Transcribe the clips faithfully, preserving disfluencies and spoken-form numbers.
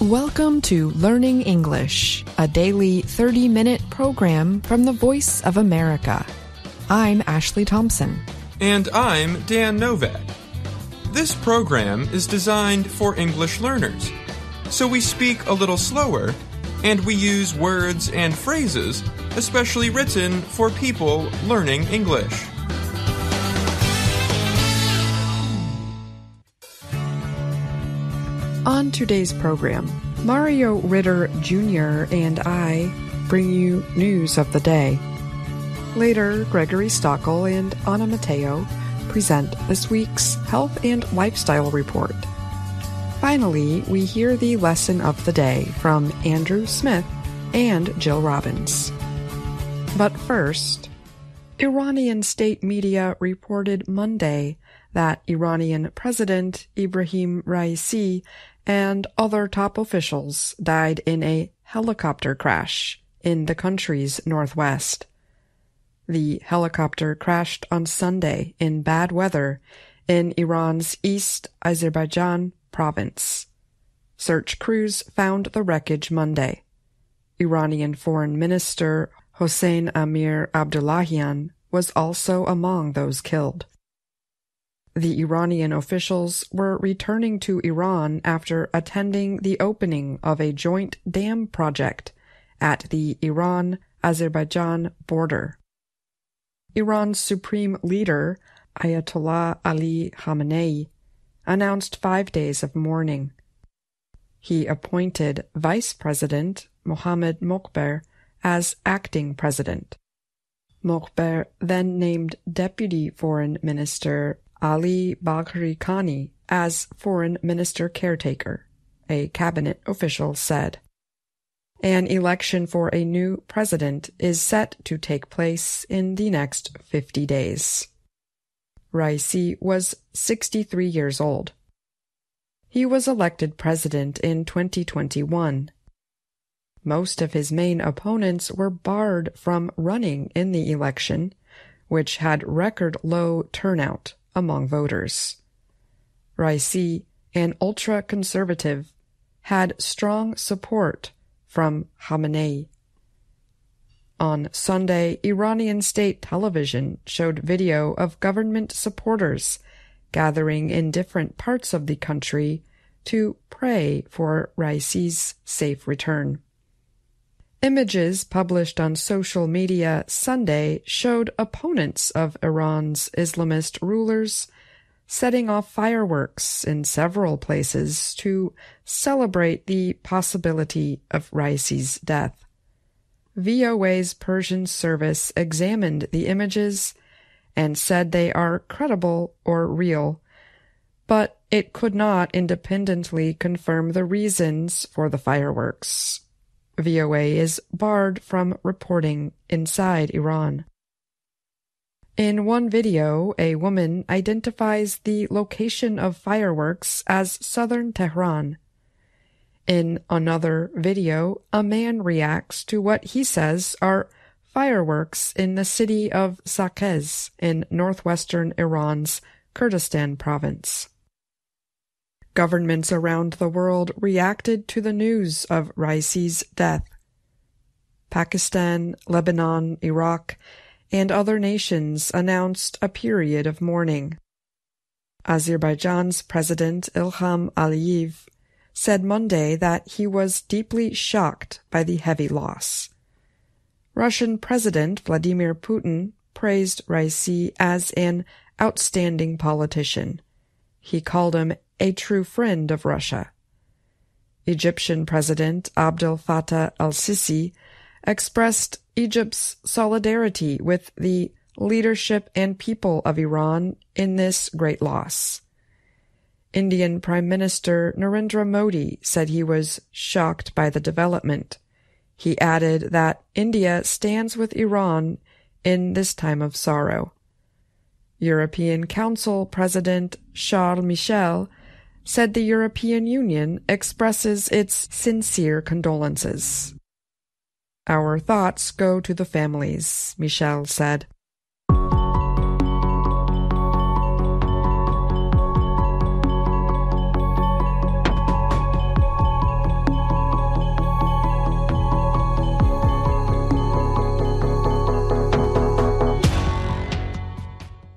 Welcome to Learning English, a daily thirty-minute program from the Voice of America. I'm Ashley Thompson. And I'm Dan Novak. This program is designed for English learners, so we speak a little slower, and we use words and phrases especially written for people learning English. On today's program, Mario Ritter Junior and I bring you news of the day. Later, Gregory Stockel and Anna Matteo present this week's Health and Lifestyle Report. Finally, we hear the lesson of the day from Andrew Smith and Jill Robbins. But first, Iranian state media reported Monday that Iranian President Ibrahim Raisi and other top officials died in a helicopter crash in the country's northwest. The helicopter crashed on Sunday in bad weather in Iran's East Azerbaijan province. Search crews found the wreckage Monday. Iranian Foreign Minister Hossein Amir Abdullahian was also among those killed. The Iranian officials were returning to Iran after attending the opening of a joint dam project at the Iran-Azerbaijan border. Iran's supreme leader, Ayatollah Ali Khamenei, announced five days of mourning. He appointed Vice President Mohammad Mokhber as acting president. Mokhber then named Deputy Foreign Minister Ali Bagheri Khani as Foreign Minister Caretaker, a cabinet official said. An election for a new president is set to take place in the next fifty days. Raisi was sixty-three years old. He was elected president in twenty twenty-one. Most of his main opponents were barred from running in the election, which had record-low turnout among voters. Raisi, an ultra-conservative, had strong support from Khamenei. On Sunday, Iranian state television showed video of government supporters gathering in different parts of the country to pray for Raisi's safe return. Images published on social media Sunday showed opponents of Iran's Islamist rulers setting off fireworks in several places to celebrate the possibility of Raisi's death. V O A's Persian service examined the images and said they are credible or real, but it could not independently confirm the reasons for the fireworks. V O A is barred from reporting inside Iran. In one video, a woman identifies the location of fireworks as southern Tehran. In another video, a man reacts to what he says are fireworks in the city of Saqqez in northwestern Iran's Kurdistan province. Governments around the world reacted to the news of Raisi's death. Pakistan, Lebanon, Iraq, and other nations announced a period of mourning. Azerbaijan's President Ilham Aliyev said Monday that he was deeply shocked by the heavy loss. Russian President Vladimir Putin praised Raisi as an outstanding politician. He called him a true friend of Russia. Egyptian President Abdel Fattah al-Sisi expressed Egypt's solidarity with the leadership and people of Iran in this great loss. Indian Prime Minister Narendra Modi said he was shocked by the development. He added that India stands with Iran in this time of sorrow. European Council President Charles Michel said the European Union expresses its sincere condolences. Our thoughts go to the families, Michel said.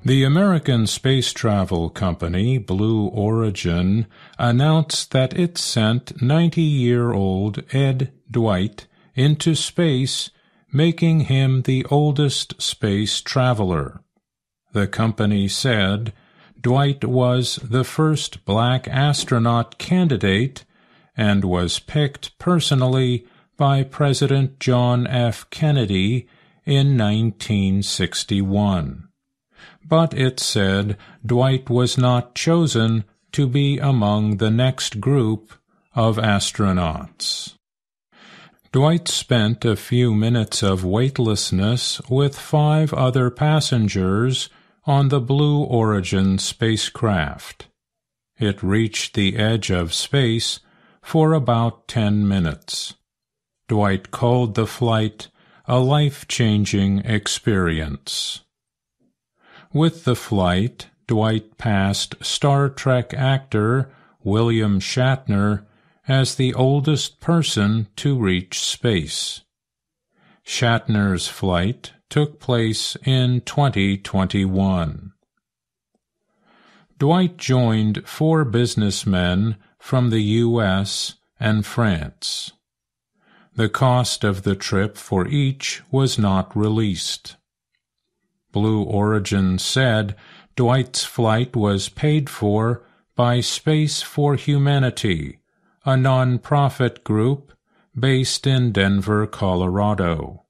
The American space travel company Blue Origin announced that it sent ninety-year-old Ed Dwight into space, making him the oldest space traveler. The company said Dwight was the first black astronaut candidate and was picked personally by President John F. Kennedy in nineteen sixty-one. But it said Dwight was not chosen to be among the next group of astronauts. Dwight spent a few minutes of weightlessness with five other passengers on the Blue Origin spacecraft. It reached the edge of space for about ten minutes. Dwight called the flight a life-changing experience. With the flight, Dwight passed Star Trek actor William Shatner as the oldest person to reach space. Shatner's flight took place in twenty twenty-one. Dwight joined four businessmen from the U S and France. The cost of the trip for each was not released. Blue Origin said Dwight's flight was paid for by Space for Humanity, a non-profit group based in Denver, Colorado.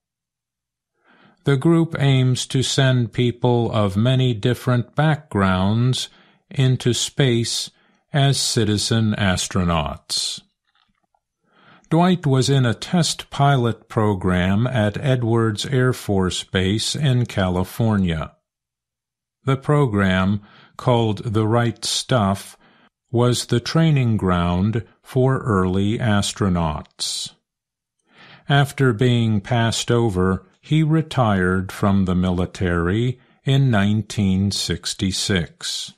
The group aims to send people of many different backgrounds into space as citizen astronauts. Dwight was in a test pilot program at Edwards Air Force Base in California. The program, called The Right Stuff, was the training ground for early astronauts. After being passed over, he retired from the military in nineteen sixty-six.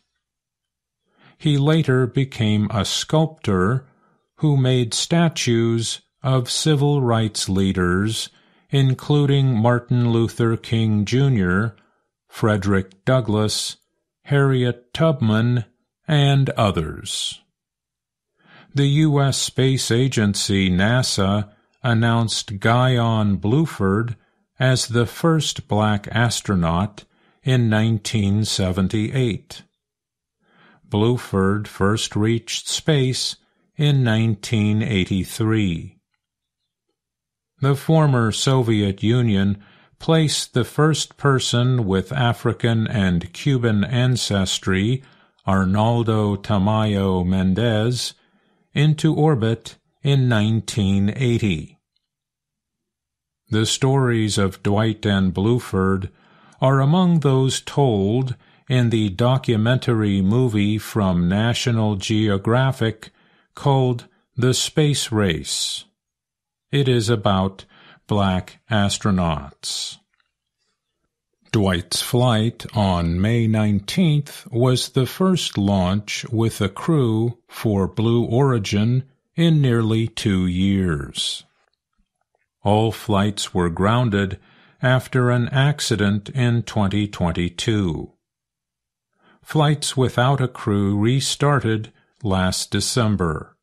He later became a sculptor who made statues of civil rights leaders, including Martin Luther King Junior, Frederick Douglass, Harriet Tubman, and others. The U S Space Agency NASA announced Guyon Bluford as the first black astronaut in nineteen seventy-eight. Bluford first reached space in nineteen eighty-three. The former Soviet Union placed the first person with African and Cuban ancestry, Arnaldo Tamayo Mendez, into orbit in nineteen eighty. The stories of Dwight and Bluford are among those told in the documentary movie from National Geographic called The Space Race. It is about black astronauts. Dwight's flight on May nineteenth was the first launch with a crew for Blue Origin in nearly two years. All flights were grounded after an accident in twenty twenty-two. Flights without a crew restarted last December.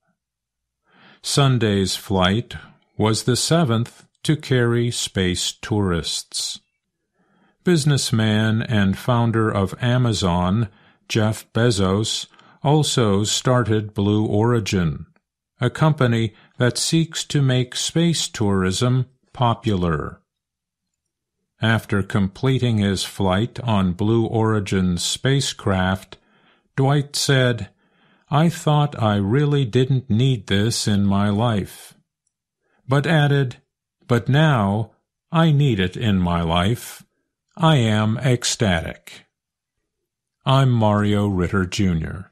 Sunday's flight was the seventh to carry space tourists. Businessman and founder of Amazon, Jeff Bezos, also started Blue Origin, a company that seeks to make space tourism popular. After completing his flight on Blue Origin's spacecraft, Dwight said, "I thought I really didn't need this in my life," but added, "But now I need it in my life. I am ecstatic." I'm Mario Ritter, Junior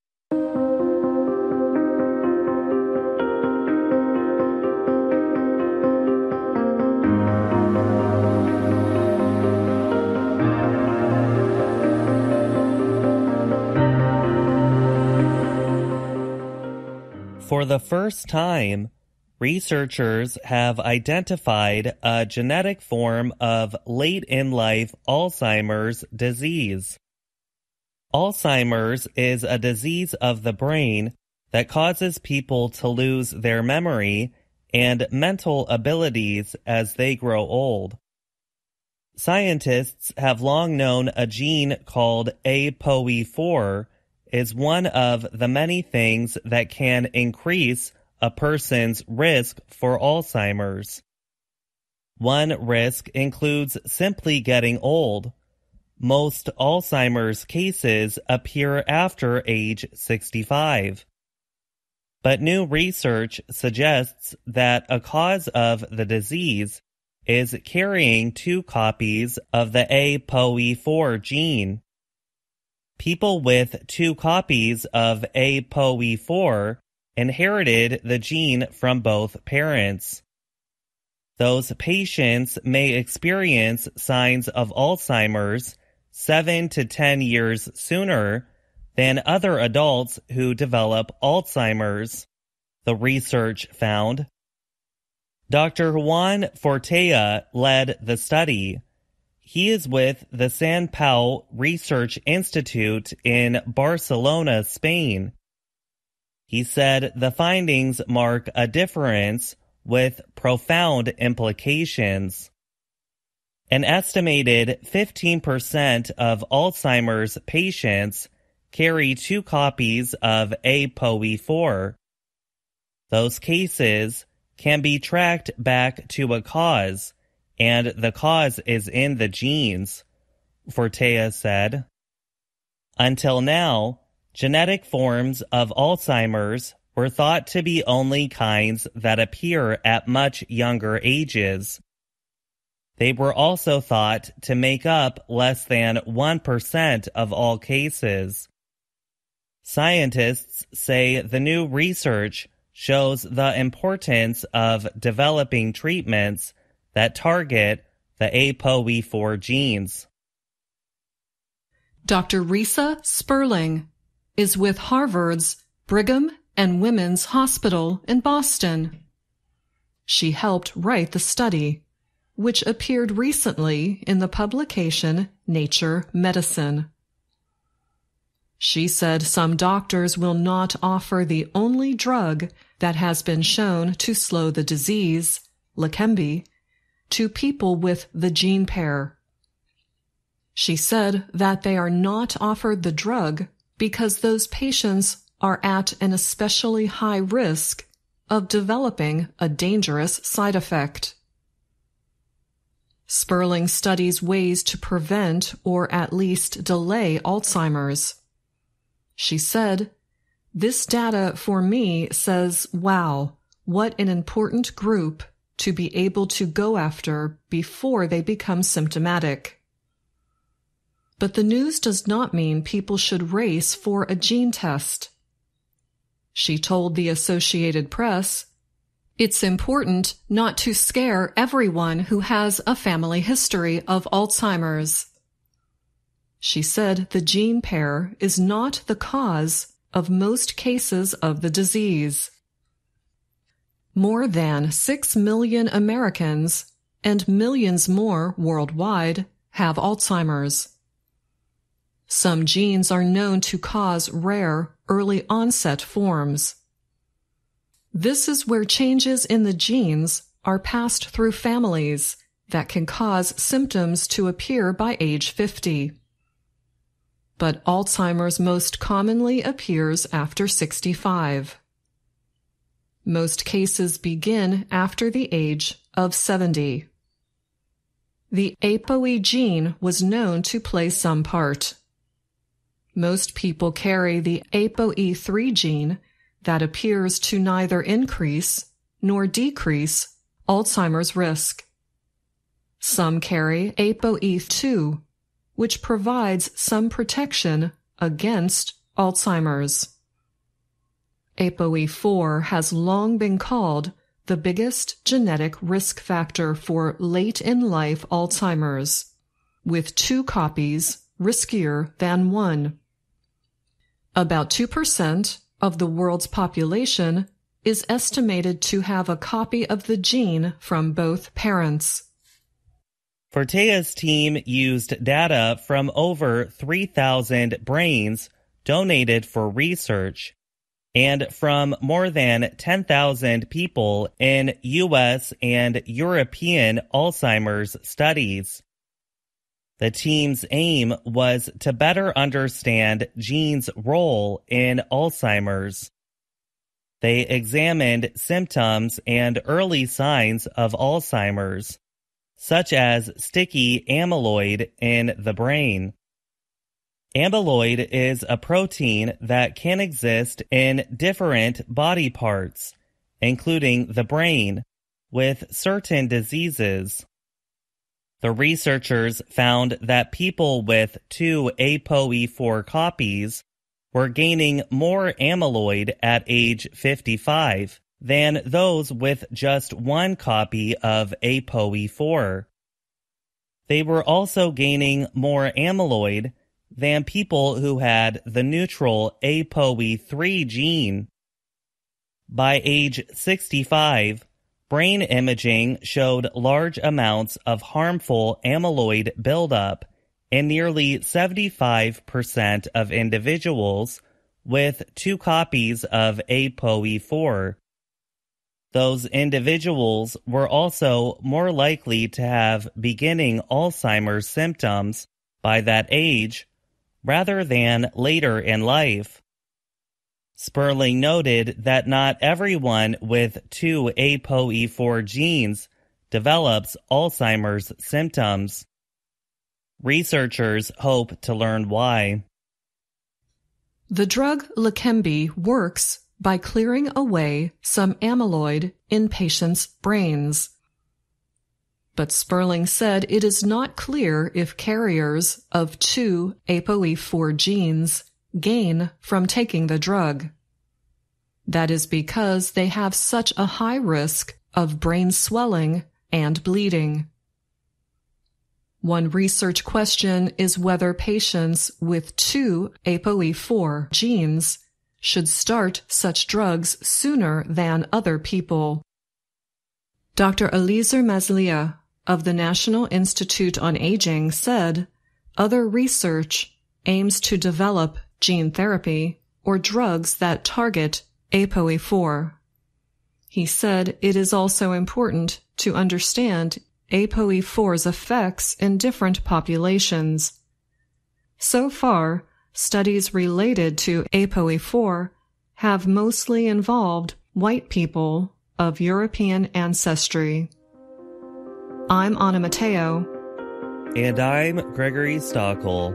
For the first time, researchers have identified a genetic form of late-in-life Alzheimer's disease. Alzheimer's is a disease of the brain that causes people to lose their memory and mental abilities as they grow old. Scientists have long known a gene called A P O E four is one of the many things that can increase a person's risk for Alzheimer's. One risk includes simply getting old. Most Alzheimer's cases appear after age sixty-five. But new research suggests that a cause of the disease is carrying two copies of the A P O E four gene. People with two copies of A P O E four inherited the gene from both parents. Those patients may experience signs of Alzheimer's seven to ten years sooner than other adults who develop Alzheimer's, the research found. Doctor Juan Fortea led the study. He is with the San Pau Research Institute in Barcelona, Spain. He said the findings mark a difference with profound implications. An estimated fifteen percent of Alzheimer's patients carry two copies of A P O E four. Those cases can be tracked back to a cause, and the cause is in the genes, Fortea said. Until now, genetic forms of Alzheimer's were thought to be only kinds that appear at much younger ages. They were also thought to make up less than one percent of all cases. Scientists say the new research shows the importance of developing treatments that target the A P O E four genes. Doctor Risa Sperling is with Harvard's Brigham and Women's Hospital in Boston. She helped write the study, which appeared recently in the publication Nature Medicine. She said some doctors will not offer the only drug that has been shown to slow the disease, Leqembi, to people with the gene pair. She said that they are not offered the drug because those patients are at an especially high risk of developing a dangerous side effect. Sperling studies ways to prevent or at least delay Alzheimer's. She said, "This data for me says, wow, what an important group to be able to go after before they become symptomatic." But the news does not mean people should race for a gene test. She told the Associated Press, "It's important not to scare everyone who has a family history of Alzheimer's." She said the gene pair is not the cause of most cases of the disease. More than six million Americans and millions more worldwide have Alzheimer's. Some genes are known to cause rare, early onset forms. This is where changes in the genes are passed through families that can cause symptoms to appear by age fifty. But Alzheimer's most commonly appears after sixty-five. Most cases begin after the age of seventy. The A P O E gene was known to play some part. Most people carry the A P O E three gene that appears to neither increase nor decrease Alzheimer's risk. Some carry A P O E two, which provides some protection against Alzheimer's. A P O E four has long been called the biggest genetic risk factor for late-in-life Alzheimer's, with two copies riskier than one. About two percent of the world's population is estimated to have a copy of the gene from both parents. Fortea's team used data from over three thousand brains donated for research and from more than ten thousand people in U S and European Alzheimer's studies. The team's aim was to better understand genes' role in Alzheimer's. They examined symptoms and early signs of Alzheimer's, such as sticky amyloid in the brain. Amyloid is a protein that can exist in different body parts, including the brain, with certain diseases. The researchers found that people with two A P O E four copies were gaining more amyloid at age fifty-five than those with just one copy of A P O E four. They were also gaining more amyloid than people who had the neutral A P O E three gene. By age sixty-five, brain imaging showed large amounts of harmful amyloid buildup in nearly seventy-five percent of individuals with two copies of A P O E four. Those individuals were also more likely to have beginning Alzheimer's symptoms by that age rather than later in life. Sperling noted that not everyone with two A P O E four genes develops Alzheimer's symptoms. Researchers hope to learn why. The drug Leqembi works by clearing away some amyloid in patients' brains. But Sperling said it is not clear if carriers of two A P O E four genes gain from taking the drug. That is because they have such a high risk of brain swelling and bleeding. One research question is whether patients with two A P O E four genes should start such drugs sooner than other people. Doctor Eliezer Mazlia of the National Institute on Aging said other research aims to develop gene therapy or drugs that target A P O E four. He said it is also important to understand A P O E four's effects in different populations. So far, studies related to A P O E four have mostly involved white people of European ancestry. I'm Anna Mateo. And I'm Gregory Stockel.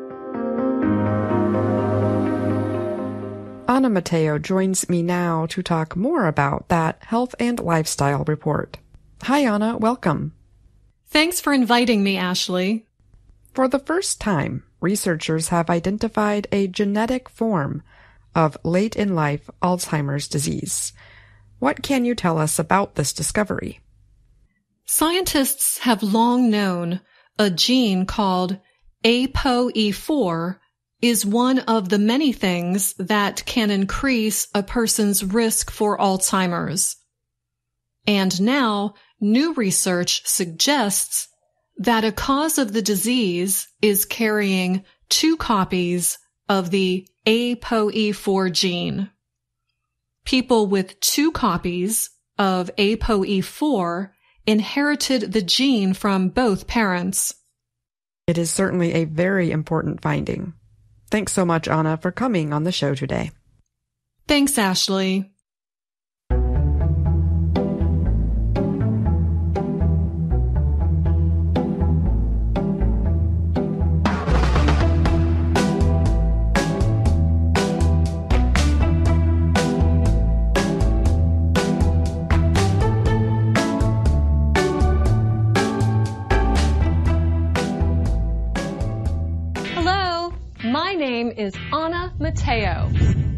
Anna Mateo joins me now to talk more about that health and lifestyle report. Hi, Anna. Welcome. Thanks for inviting me, Ashley. For the first time, researchers have identified a genetic form of late-in-life Alzheimer's disease. What can you tell us about this discovery? Scientists have long known a gene called A P O E four is one of the many things that can increase a person's risk for Alzheimer's. And now, new research suggests that a cause of the disease is carrying two copies of the A P O E four gene. People with two copies of A P O E four inherited the gene from both parents. It is certainly a very important finding. Thanks so much, Anna, for coming on the show today. Thanks, Ashley. My name is Anna Mateo.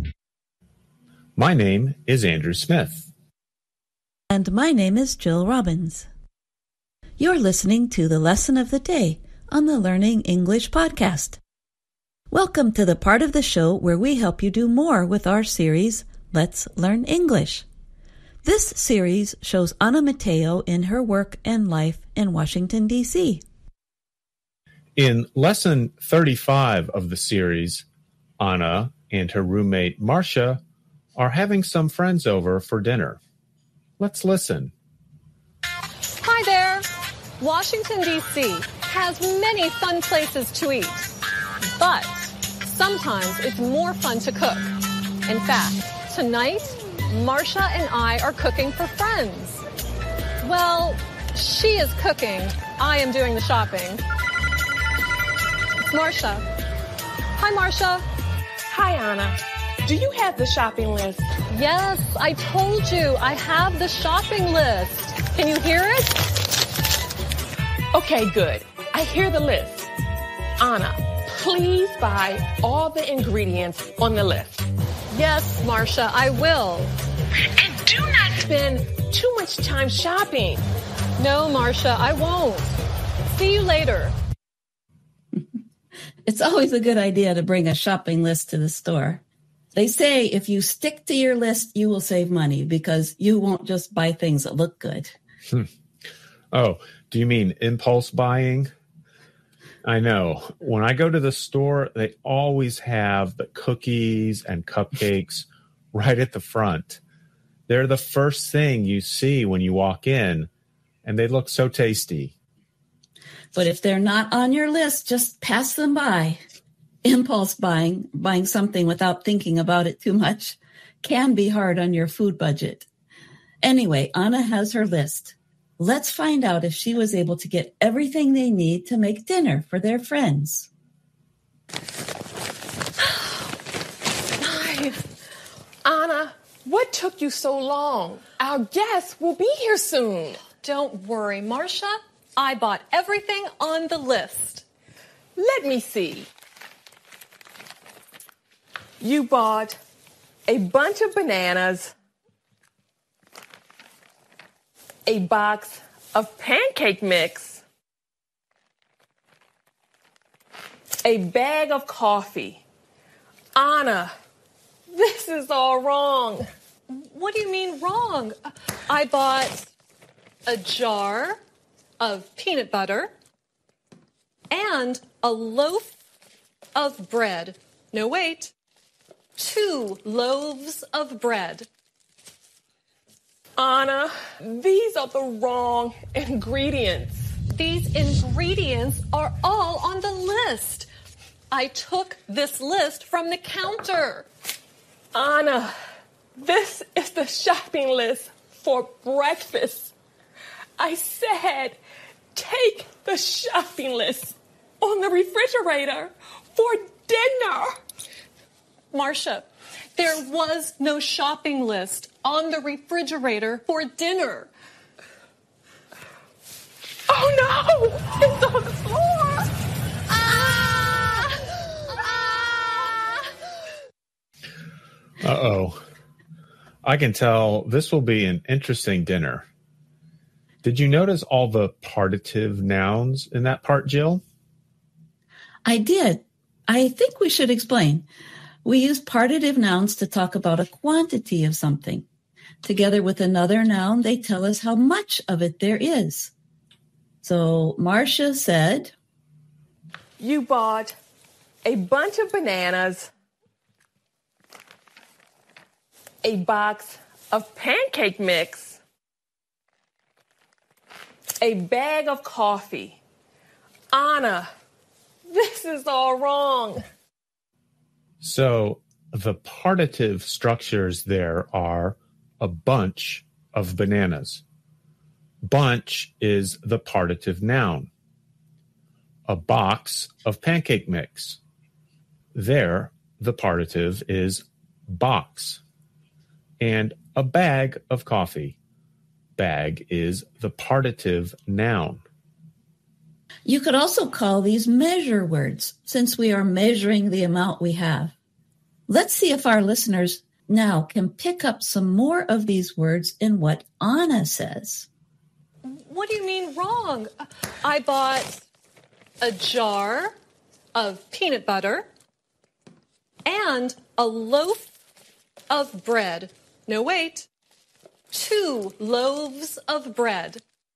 My name is Andrew Smith. And my name is Jill Robbins. You're listening to the Lesson of the Day on the Learning English podcast. Welcome to the part of the show where we help you do more with our series, Let's Learn English. This series shows Anna Mateo in her work and life in Washington, D C In lesson thirty-five of the series, Anna and her roommate Marcia are having some friends over for dinner. Let's listen. Hi there. Washington, D C has many fun places to eat, but sometimes it's more fun to cook. In fact, tonight, Marcia and I are cooking for friends. Well, she is cooking. I am doing the shopping. It's Marcia. Hi, Marcia. Hi, Anna. Do you have the shopping list? Yes, I told you. I have the shopping list. Can you hear it? Okay, good. I hear the list. Anna, please buy all the ingredients on the list. Yes, Marcia, I will. And do not spend too much time shopping. No, Marcia, I won't. See you later. It's always a good idea to bring a shopping list to the store. They say if you stick to your list, you will save money because you won't just buy things that look good. Hmm. Oh, do you mean impulse buying? I know. When I go to the store, they always have the cookies and cupcakes right at the front. They're the first thing you see when you walk in, and they look so tasty. But if they're not on your list, just pass them by. Impulse buying, buying something without thinking about it too much, can be hard on your food budget. Anyway, Anna has her list. Let's find out if she was able to get everything they need to make dinner for their friends. Hi. Anna, what took you so long? Our guests will be here soon. Don't worry, Marcia. I bought everything on the list. Let me see. You bought a bunch of bananas, a box of pancake mix, a bag of coffee. Anna, this is all wrong. What do you mean wrong? I bought a jar of peanut butter and a loaf of bread. No, wait. Two loaves of bread. Anna, these are the wrong ingredients. These ingredients are all on the list. I took this list from the counter. Anna, this is the shopping list for breakfast. I said, take the shopping list on the refrigerator for dinner. Marcia, there was no shopping list on the refrigerator for dinner. Oh no! It's on the floor! Ah! Ah! Uh-oh. I can tell this will be an interesting dinner. Did you notice all the partitive nouns in that part, Jill? I did. I think we should explain. We use partitive nouns to talk about a quantity of something. Together with another noun, they tell us how much of it there is. So Marcia said, you bought a bunch of bananas, a box of pancake mix, a bag of coffee. Anna, this is all wrong. So the partitive structures there are a bunch of bananas. Bunch is the partitive noun. A box of pancake mix. There, the partitive is box. And a bag of coffee. Bag is the partitive noun. you could also call these measure words, since we are measuring the amount we have. Let's see if our listeners now can pick up some more of these words in what Anna says. What do you mean wrong? I bought a jar of peanut butter and a loaf of bread. No, wait. two loaves of bread.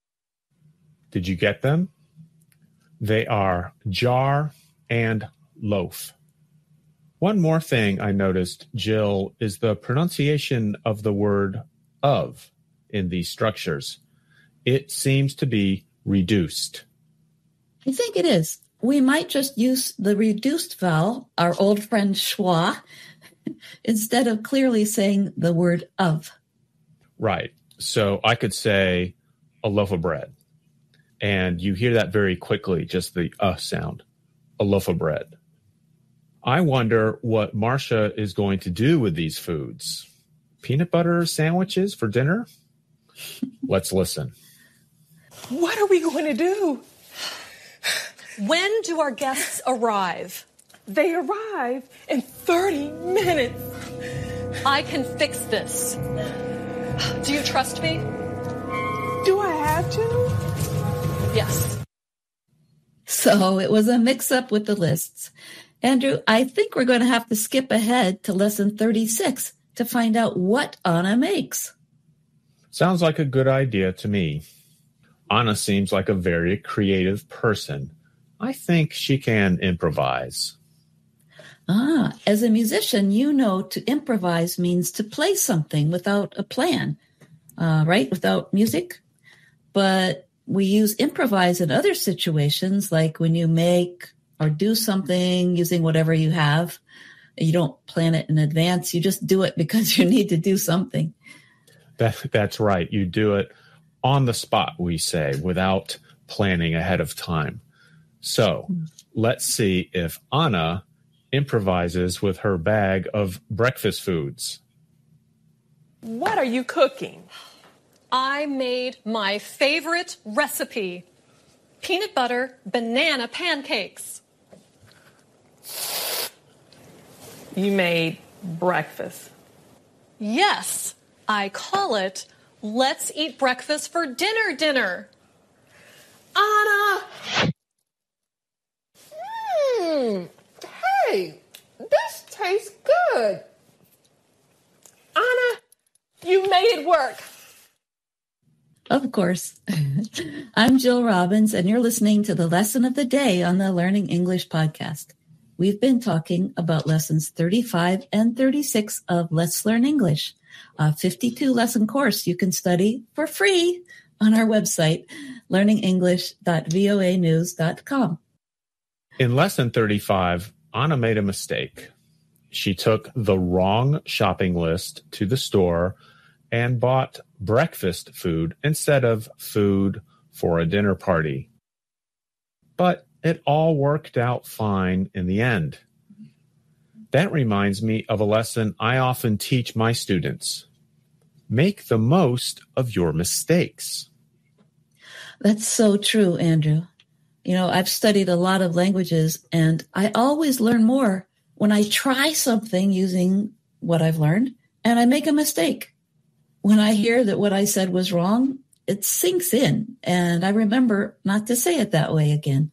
Did you get them? They are jar and loaf. One more thing I noticed, Jill, is the pronunciation of the word of in these structures. It seems to be reduced. I think it is. We might just use the reduced vowel, our old friend schwa, instead of clearly saying the word of. Right. So I could say a loaf of bread. And you hear that very quickly, just the uh sound, a loaf of bread. I wonder what Marcia is going to do with these foods. Peanut butter sandwiches for dinner? Let's listen. What are we going to do? When do our guests arrive? They arrive in thirty minutes. I can fix this. Do you trust me? Do I have to? Yes. So it was a mix-up with the lists. Andrew, I think we're going to have to skip ahead to lesson thirty-six to find out what Anna makes. Sounds like a good idea to me. Anna seems like a very creative person. I think she can improvise. Ah, as a musician, you know to improvise means to play something without a plan, uh, right? Without music. But we use improvise in other situations, like when you make or do something using whatever you have. You don't plan it in advance. You just do it because you need to do something. That, that's right. You do it on the spot, we say, without planning ahead of time. So let's see if Anna improvises with her bag of breakfast foods. What are you cooking? I made my favorite recipe, peanut butter banana pancakes. You made breakfast. Yes, I call it let's eat breakfast for dinner dinner. Anna! Mmm, hey, this tastes good. Anna, you made it work. Of course. I'm Jill Robbins, and you're listening to the Lesson of the Day on the Learning English podcast. We've been talking about lessons thirty-five and thirty-six of Let's Learn English, a fifty-two lesson course you can study for free on our website, learning english dot voa news dot com. In lesson thirty-five, Anna made a mistake. She took the wrong shopping list to the store and bought breakfast food instead of food for a dinner party. But it all worked out fine in the end. That reminds me of a lesson I often teach my students. Make the most of your mistakes. That's so true, Andrew. You know, I've studied a lot of languages, and I always learn more when I try something using what I've learned and I make a mistake. When I hear that what I said was wrong, it sinks in, and I remember not to say it that way again.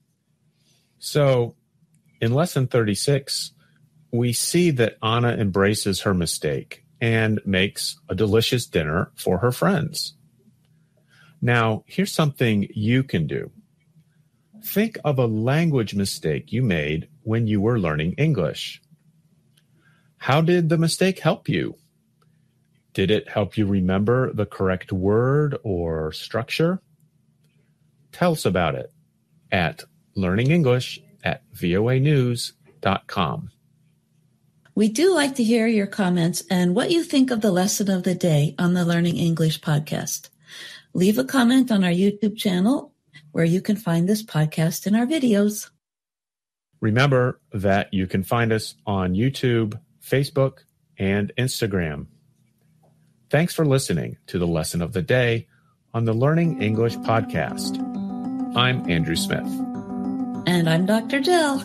So, in lesson thirty-six, we see that Anna embraces her mistake and makes a delicious dinner for her friends. Now, here's something you can do. Think of a language mistake you made when you were learning English. How did the mistake help you? Did it help you remember the correct word or structure? Tell us about it at learning english at voa news dot com. We do like to hear your comments and what you think of the lesson of the day on the Learning English podcast. Leave a comment on our YouTube channel where you can find this podcast and our videos. Remember that you can find us on YouTube, Facebook, and Instagram. Thanks for listening to the Lesson of the Day on the Learning English podcast. I'm Andrew Smith. And I'm Doctor Jill.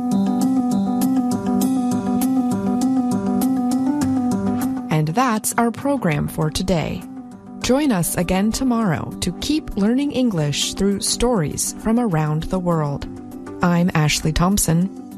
And that's our program for today. Join us again tomorrow to keep learning English through stories from around the world. I'm Ashley Thompson.